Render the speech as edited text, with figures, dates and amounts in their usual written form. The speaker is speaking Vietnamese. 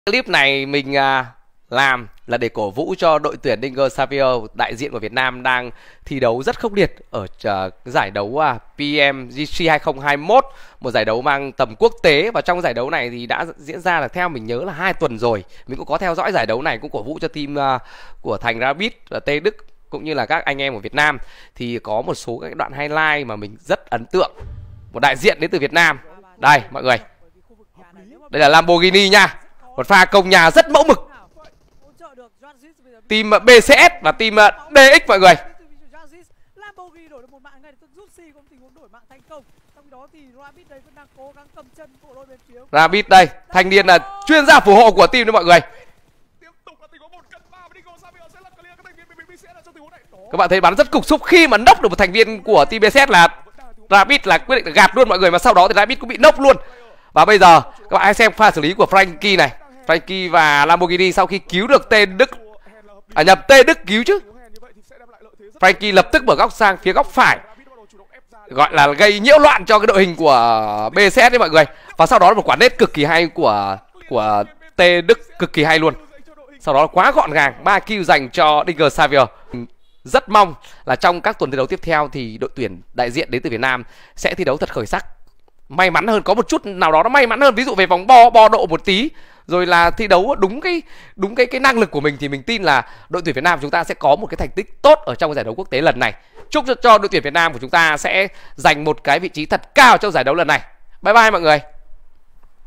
Clip này mình làm là để cổ vũ cho đội tuyển Dinger Savio, đại diện của Việt Nam đang thi đấu rất khốc liệt ở giải đấu PMGC 2021, một giải đấu mang tầm quốc tế. Và trong giải đấu này thì đã diễn ra là theo mình nhớ là 2 tuần rồi. Mình cũng có theo dõi giải đấu này, cũng cổ vũ cho team của Thành Rabbit và Tê Đức cũng như là các anh em của Việt Nam. Thì có một số các đoạn highlight mà mình rất ấn tượng. Một đại diện đến từ Việt Nam. Đây mọi người, đây là Lamborghini nha. Một pha công nhà rất mẫu mực. Team BCS và team DX mọi người. Rabbit đây, thanh niên là chuyên gia phù hộ của team đấy mọi người. Các bạn thấy bắn rất cục xúc, khi mà nốc được một thành viên của team BCS là Rabbit là quyết định gạt luôn mọi người, mà sau đó thì Rabbit cũng bị nốc luôn. Và bây giờ các bạn hãy xem pha xử lý của Frankie này. Frankie và Lamborghini sau khi cứu được Tên Đức, Tê Đức cứu chứ. Frankie lập tức mở góc sang phía góc phải, gọi là gây nhiễu loạn cho cái đội hình của BCS đấy mọi người. Và sau đó là một quả nét cực kỳ hay của Tê Đức, cực kỳ hay luôn. Sau đó là quá gọn gàng, 3 kill dành cho Dinger Savio. Rất mong là trong các tuần thi đấu tiếp theo thì đội tuyển đại diện đến từ Việt Nam sẽ thi đấu thật khởi sắc, may mắn hơn, có một chút nào đó nó may mắn hơn, ví dụ về vòng bo độ một tí, rồi là thi đấu đúng cái năng lực của mình, thì mình tin là đội tuyển Việt Nam chúng ta sẽ có một cái thành tích tốt ở trong giải đấu quốc tế lần này. Chúc cho đội tuyển Việt Nam của chúng ta sẽ giành một cái vị trí thật cao trong giải đấu lần này. Bye bye mọi người.